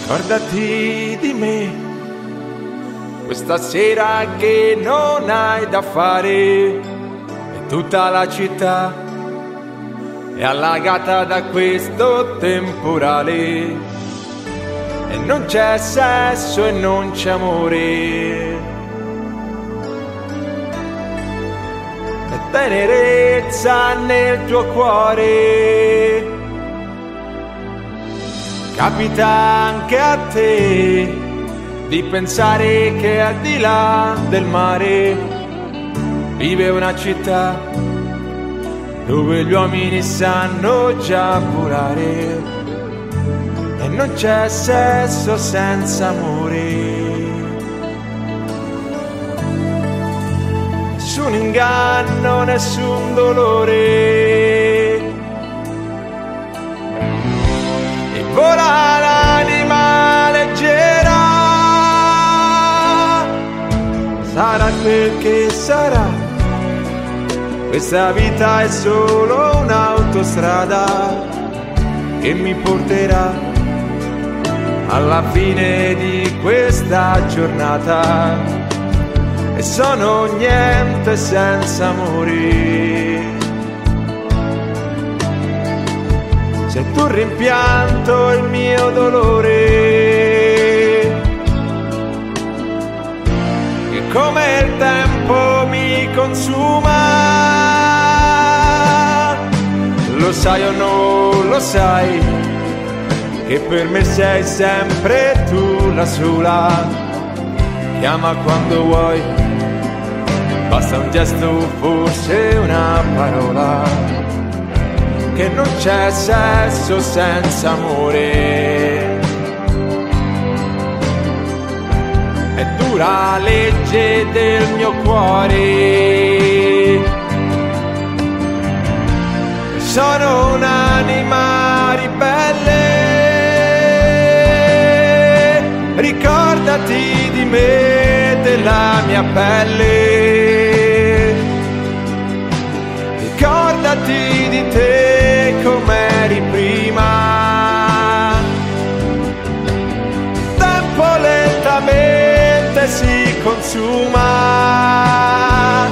Ricordati di me, questa sera che non hai da fare e tutta la città è allagata da questo temporale e non c'è sesso e non c'è amore e tenerezza nel tuo cuore. Capita anche a te di pensare che al di là del mare vive una città dove gli uomini sanno già volare e non c'è sesso senza amore. Nessun inganno, nessun dolore. Vola l'anima leggera, sarà quel che sarà, questa vita è solo un'autostrada che mi porterà alla fine di questa giornata e sono niente senza amore. Sei tu il rimpianto, il mio dolore, che come il tempo mi consuma. Lo sai o non lo sai, che per me sei sempre tu la sola. Chiama quando vuoi, basta un gesto, forse una parola. Che non c'è sesso senza amore. È dura legge del mio cuore. Sono un'anima ribelle. Ricordati di me, della mia pelle. Ricordati di te com'eri prima. Il tempo lentamente si consuma.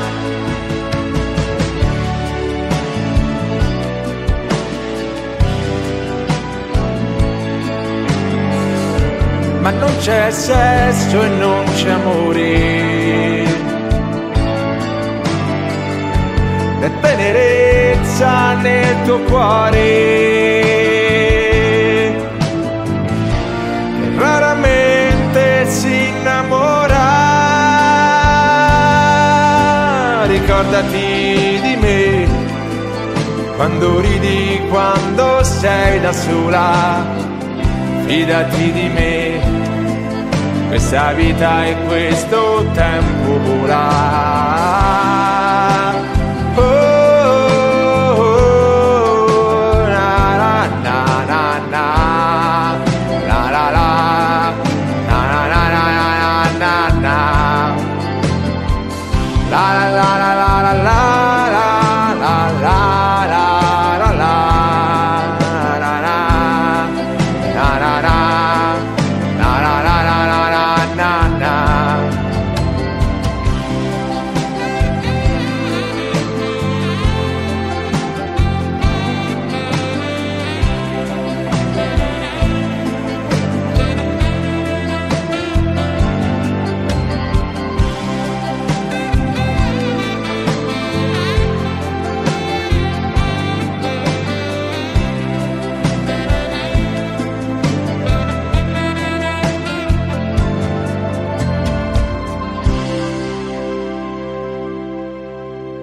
Ma non c'è sesso e non c'è amore e tenerezza nel tuo cuore che raramente si innamora. Ricordati di me quando ridi, quando sei da sola. Fidati di me, questa vita e questo tempo vola.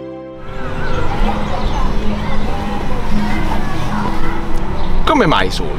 Come mai solo?